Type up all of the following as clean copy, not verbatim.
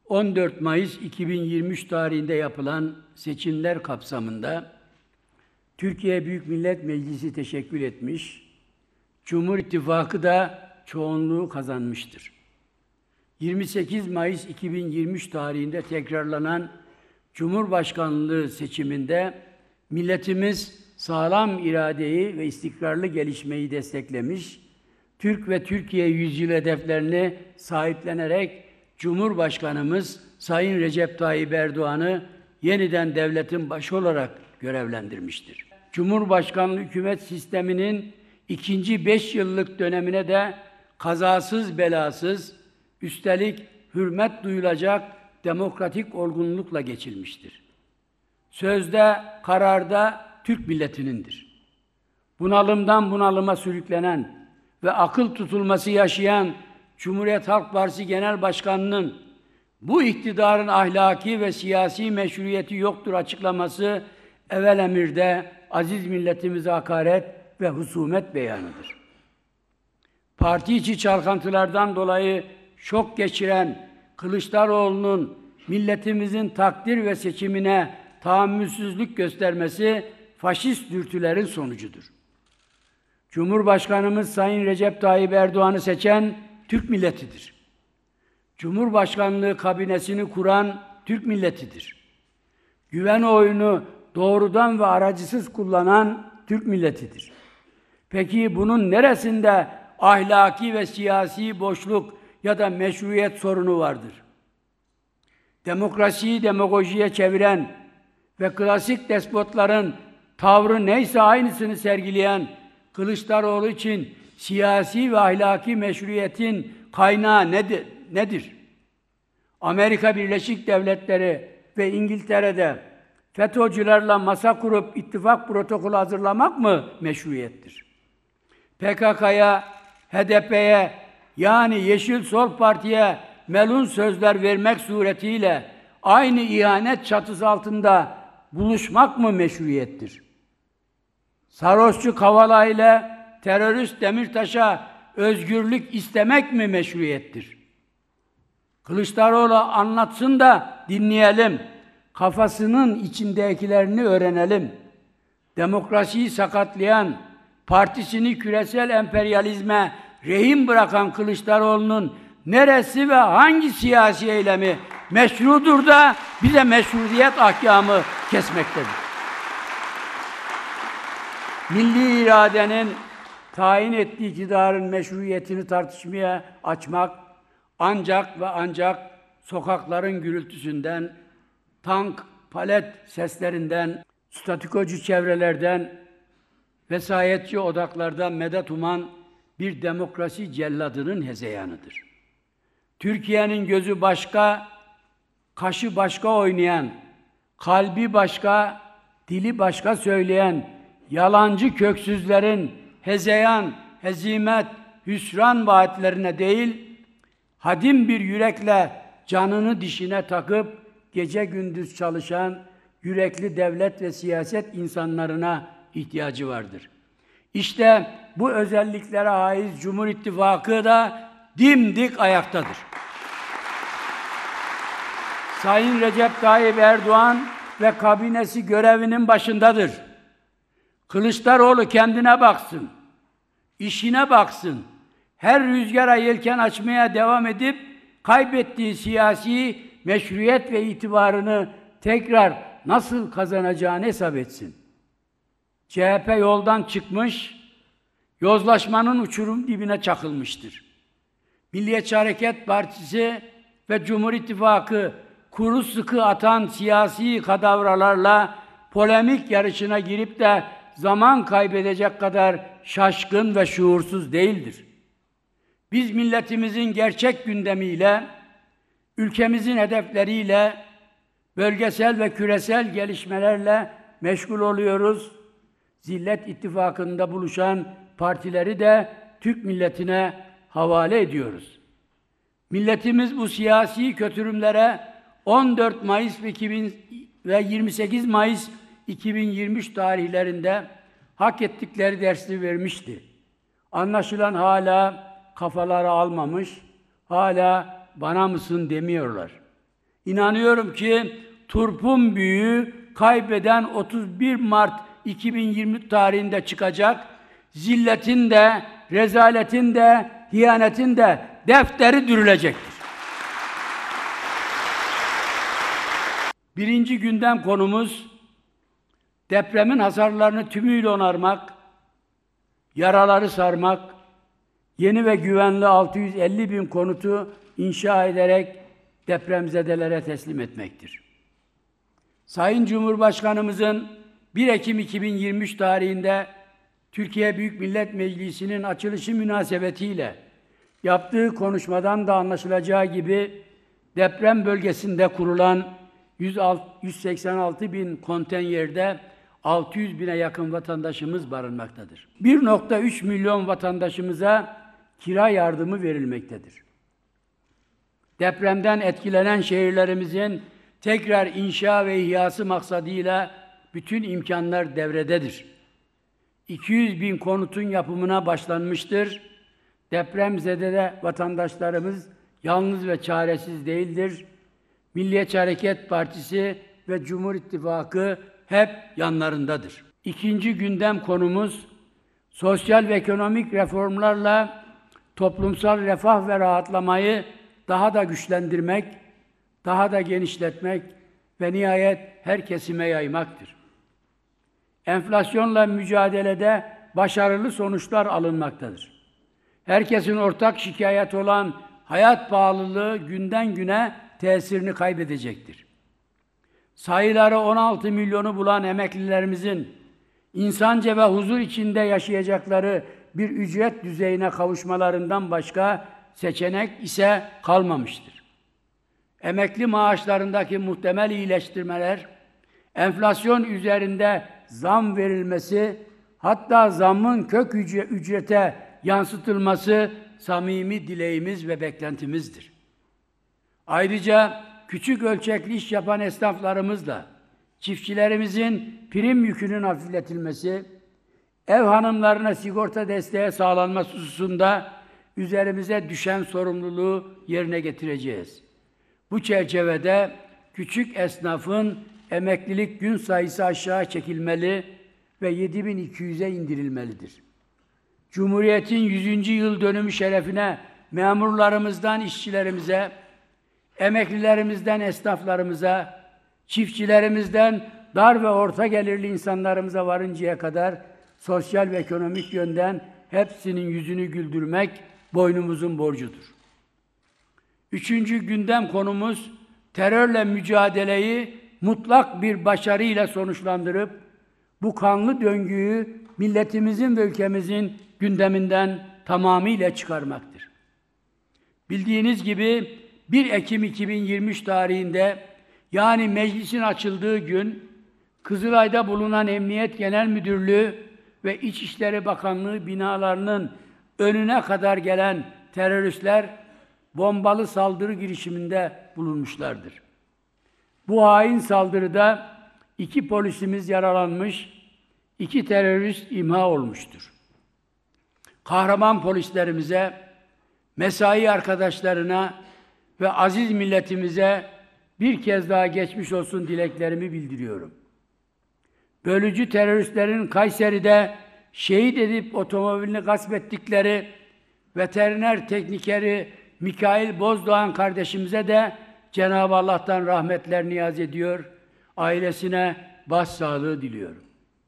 14 Mayıs 2023 tarihinde yapılan seçimler kapsamında Türkiye Büyük Millet Meclisi teşekkül etmiş, Cumhur İttifakı da çoğunluğu kazanmıştır. 28 Mayıs 2023 tarihinde tekrarlanan Cumhurbaşkanlığı seçiminde milletimiz sağlam iradeyi ve istikrarlı gelişmeyi desteklemiş, Türk ve Türkiye yüzyılı hedeflerini sahiplenerek Cumhurbaşkanımız Sayın Recep Tayyip Erdoğan'ı yeniden devletin başı olarak görevlendirmiştir. Cumhurbaşkanlığı hükümet sisteminin ikinci 5 yıllık dönemine de kazasız belasız, üstelik hürmet duyulacak demokratik olgunlukla geçilmiştir. Sözde, kararda Türk milletinindir. Bunalımdan bunalıma sürüklenen ve akıl tutulması yaşayan Cumhuriyet Halk Partisi Genel Başkanı'nın bu iktidarın ahlaki ve siyasi meşruiyeti yoktur açıklaması evvel emirde aziz milletimize hakaret ve husumet beyanıdır. Parti içi çalkantılardan dolayı şok geçiren Kılıçdaroğlu'nun milletimizin takdir ve seçimine tahammülsüzlük göstermesi faşist dürtülerin sonucudur. Cumhurbaşkanımız Sayın Recep Tayyip Erdoğan'ı seçen Türk milletidir. Cumhurbaşkanlığı kabinesini kuran Türk milletidir. Güven oyunu doğrudan ve aracısız kullanan Türk milletidir. Peki bunun neresinde ahlaki ve siyasi boşluk ya da meşruiyet sorunu vardır? Demokrasiyi demagojiye çeviren ve klasik despotların tavrı neyse aynısını sergileyen Kılıçdaroğlu için siyasi ve ahlaki meşruiyetin kaynağı nedir? Amerika Birleşik Devletleri ve İngiltere'de FETÖ'cülerle masa kurup ittifak protokolü hazırlamak mı meşruiyettir? PKK'ya, HDP'ye yani Yeşil Sol Parti'ye melun sözler vermek suretiyle aynı ihanet çatısı altında buluşmak mı meşruiyettir? Sarhoşçu Kavala ile terörist Demirtaş'a özgürlük istemek mi meşruiyettir? Kılıçdaroğlu anlatsın da dinleyelim. Kafasının içindekilerini öğrenelim. Demokrasiyi sakatlayan, partisini küresel emperyalizme rehin bırakan Kılıçdaroğlu'nun neresi ve hangi siyasi eylemi meşrudur da bize meşrutiyet ahkamı kesmektedir? Milli iradenin tayin ettiği iktidarın meşruiyetini tartışmaya açmak ancak ve ancak sokakların gürültüsünden, tank, palet seslerinden, statikocu çevrelerden, vesayetçi odaklardan medet uman bir demokrasi celladının hezeyanıdır. Türkiye'nin gözü başka, kaşı başka oynayan, kalbi başka, dili başka söyleyen yalancı köksüzlerin hezeyan, hezimet, hüsran vaatlerine değil, hadim bir yürekle canını dişine takıp gece gündüz çalışan yürekli devlet ve siyaset insanlarına ihtiyacı vardır. İşte bu özelliklere haiz Cumhur İttifakı da dimdik ayaktadır. Sayın Recep Tayyip Erdoğan ve kabinesi görevinin başındadır. Kılıçdaroğlu kendine baksın, işine baksın. Her rüzgara yelken açmaya devam edip kaybettiği siyasi meşruiyet ve itibarını tekrar nasıl kazanacağını hesap etsin. CHP yoldan çıkmış, yozlaşmanın uçurum dibine çakılmıştır. Milliyetçi Hareket Partisi ve Cumhur İttifakı kuru sıkı atan siyasi kadavralarla polemik yarışına girip de zaman kaybedecek kadar şaşkın ve şuursuz değildir. Biz milletimizin gerçek gündemiyle, ülkemizin hedefleriyle, bölgesel ve küresel gelişmelerle meşgul oluyoruz. Zillet ittifakında buluşan partileri de Türk milletine havale ediyoruz. Milletimiz bu siyasi kötürümlere 14 Mayıs ve 28 Mayıs 2023 tarihlerinde hak ettikleri dersi vermişti. Anlaşılan hala kafaları almamış, hala bana mısın demiyorlar. İnanıyorum ki turpun büyüğü kaybeden 31 Mart 2020 tarihinde çıkacak, zilletin de, rezaletin de, hiyanetin de defteri dürülecektir. Birinci gündem konumuz, depremin hasarlarını tümüyle onarmak, yaraları sarmak, yeni ve güvenli 650 bin konutu inşa ederek depremzedelere teslim etmektir. Sayın Cumhurbaşkanımızın 1 Ekim 2023 tarihinde Türkiye Büyük Millet Meclisi'nin açılışı münasebetiyle yaptığı konuşmadan da anlaşılacağı gibi deprem bölgesinde kurulan 186 bin konteynerde 600 bine yakın vatandaşımız barınmaktadır. 1,3 milyon vatandaşımıza kira yardımı verilmektedir. Depremden etkilenen şehirlerimizin tekrar inşa ve ihyası maksadıyla bütün imkanlar devrededir. 200 bin konutun yapımına başlanmıştır. Depremzede vatandaşlarımız yalnız ve çaresiz değildir. Milliyetçi Hareket Partisi ve Cumhur İttifakı hep yanlarındadır. İkinci gündem konumuz, sosyal ve ekonomik reformlarla toplumsal refah ve rahatlamayı daha da güçlendirmek, daha da genişletmek ve nihayet her kesime yaymaktır. Enflasyonla mücadelede başarılı sonuçlar alınmaktadır. Herkesin ortak şikayet olan hayat pahalılığı günden güne tesirini kaybedecektir. Sayıları 16 milyonu bulan emeklilerimizin insanca ve huzur içinde yaşayacakları bir ücret düzeyine kavuşmalarından başka seçenek ise kalmamıştır. Emekli maaşlarındaki muhtemel iyileştirmeler, enflasyon üzerinde zam verilmesi, hatta zammın kök ücrete yansıtılması samimi dileğimiz ve beklentimizdir. Ayrıca küçük ölçekli iş yapan esnaflarımızla çiftçilerimizin prim yükünün hafifletilmesi, ev hanımlarına sigorta desteği sağlanması hususunda üzerimize düşen sorumluluğu yerine getireceğiz. Bu çerçevede küçük esnafın emeklilik gün sayısı aşağı çekilmeli ve 7.200'e indirilmelidir. Cumhuriyet'in 100. yıl dönümü şerefine memurlarımızdan işçilerimize, emeklilerimizden esnaflarımıza, çiftçilerimizden dar ve orta gelirli insanlarımıza varıncaya kadar sosyal ve ekonomik yönden hepsinin yüzünü güldürmek boynumuzun borcudur. Üçüncü gündem konumuz, terörle mücadeleyi mutlak bir başarıyla sonuçlandırıp bu kanlı döngüyü milletimizin ve ülkemizin gündeminden tamamıyla çıkarmaktır. Bildiğiniz gibi 1 Ekim 2023 tarihinde, yani meclisin açıldığı gün, Kızılay'da bulunan Emniyet Genel Müdürlüğü ve İçişleri Bakanlığı binalarının önüne kadar gelen teröristler bombalı saldırı girişiminde bulunmuşlardır. Bu hain saldırıda 2 polisimiz yaralanmış, 2 terörist imha olmuştur. Kahraman polislerimize, mesai arkadaşlarına ve aziz milletimize bir kez daha geçmiş olsun dileklerimi bildiriyorum. Bölücü teröristlerin Kayseri'de şehit edip otomobilini gasp ettikleri veteriner teknikeri Mikail Bozdoğan kardeşimize de Cenab-ı Allah'tan rahmetler niyaz ediyor, ailesine başsağlığı diliyorum.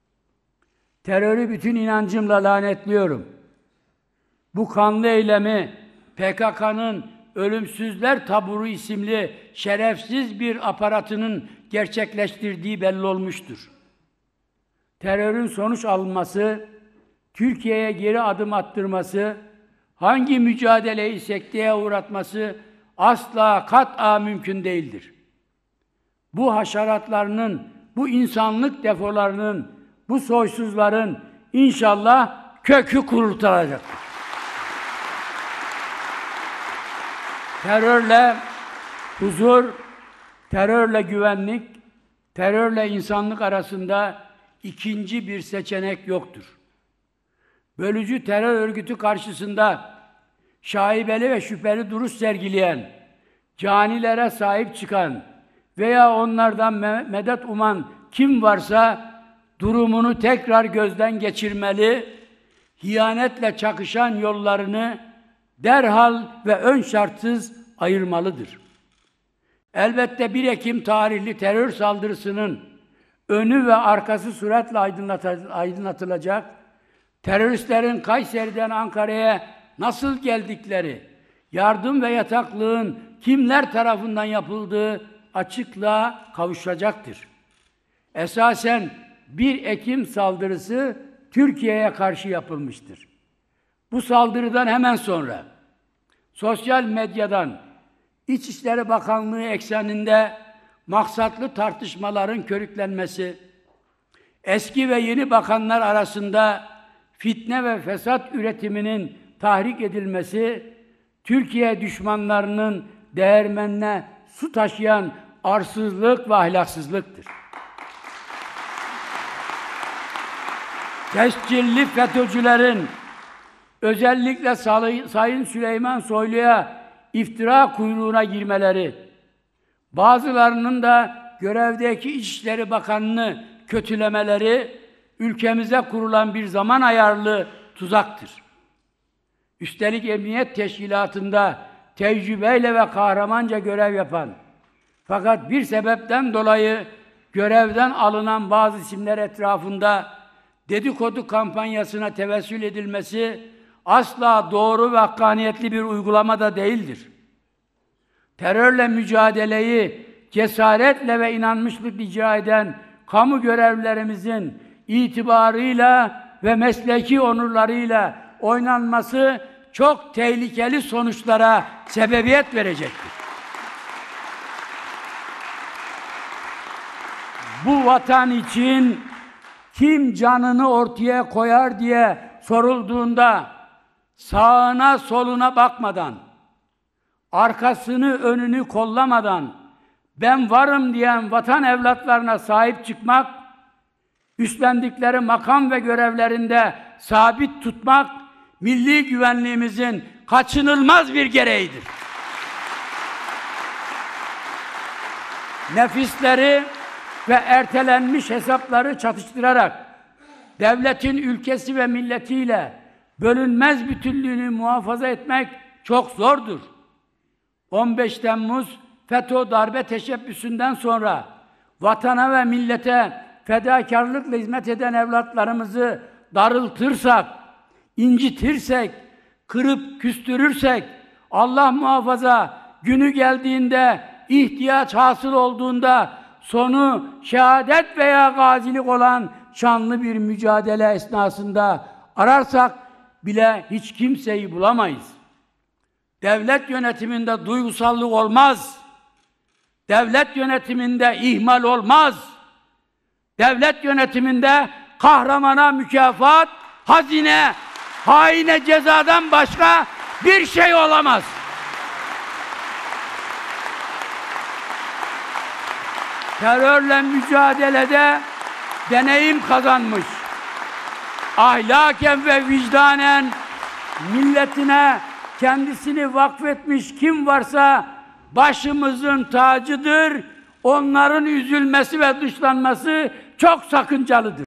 Terörü bütün inancımla lanetliyorum. Bu kanlı eylemi PKK'nın Ölümsüzler Taburu isimli şerefsiz bir aparatının gerçekleştirdiği belli olmuştur. Terörün sonuç alınması, Türkiye'ye geri adım attırması, hangi mücadeleyi sekteye uğratması asla kat'a mümkün değildir. Bu haşeratlarının, bu insanlık defolarının, bu soysuzların inşallah kökü kurutulacaktır. Terörle huzur, terörle güvenlik, terörle insanlık arasında ikinci bir seçenek yoktur. Bölücü terör örgütü karşısında şaibeli ve şüpheli duruş sergileyen, canilere sahip çıkan veya onlardan medet uman kim varsa durumunu tekrar gözden geçirmeli, hiyanetle çakışan yollarını derhal ve ön şartsız ayırmalıdır. Elbette 1 Ekim tarihli terör saldırısının önü ve arkası süratle aydınlatılacak, teröristlerin Kayseri'den Ankara'ya nasıl geldikleri, yardım ve yataklığın kimler tarafından yapıldığı açıklığa kavuşacaktır. Esasen 1 Ekim saldırısı Türkiye'ye karşı yapılmıştır. Bu saldırıdan hemen sonra sosyal medyadan İçişleri Bakanlığı ekseninde maksatlı tartışmaların körüklenmesi, eski ve yeni bakanlar arasında fitne ve fesat üretiminin tahrik edilmesi, Türkiye düşmanlarının değirmenine su taşıyan arsızlık ve ahlaksızlıktır. Tescilli FETÖ'cülerin özellikle Sayın Süleyman Soylu'ya iftira kuyruğuna girmeleri, bazılarının da görevdeki İçişleri Bakanı'nı kötülemeleri, ülkemize kurulan bir zaman ayarlı tuzaktır. Üstelik Emniyet Teşkilatı'nda tecrübeyle ve kahramanca görev yapan, fakat bir sebepten dolayı görevden alınan bazı isimler etrafında dedikodu kampanyasına tevessül edilmesi asla doğru ve hakkaniyetli bir uygulama da değildir. Terörle mücadeleyi cesaretle ve inanmışlıkla icra eden kamu görevlilerimizin itibarıyla ve mesleki onurlarıyla oynanması çok tehlikeli sonuçlara sebebiyet verecektir. Bu vatan için kim canını ortaya koyar diye sorulduğunda sağına soluna bakmadan, arkasını önünü kollamadan ben varım diyen vatan evlatlarına sahip çıkmak, üstlendikleri makam ve görevlerinde sabit tutmak milli güvenliğimizin kaçınılmaz bir gereğidir. Nefisleri ve ertelenmiş hesapları çatıştırarak devletin ülkesi ve milletiyle bölünmez bütünlüğünü muhafaza etmek çok zordur. 15 Temmuz FETÖ darbe teşebbüsünden sonra vatana ve millete fedakarlıkla hizmet eden evlatlarımızı darıltırsak, incitirsek, kırıp küstürürsek, Allah muhafaza günü geldiğinde, ihtiyaç hasıl olduğunda sonu şehadet veya gazilik olan şanlı bir mücadele esnasında ararsak bile hiç kimseyi bulamayız. Devlet yönetiminde duygusallık olmaz. Devlet yönetiminde ihmal olmaz. Devlet yönetiminde kahramana mükafat, hazine, haine cezadan başka bir şey olamaz. Terörle mücadelede deneyim kazanmış, ahlaken ve vicdanen milletine kendisini vakfetmiş kim varsa başımızın tacıdır. Onların üzülmesi ve dışlanması çok sakıncalıdır.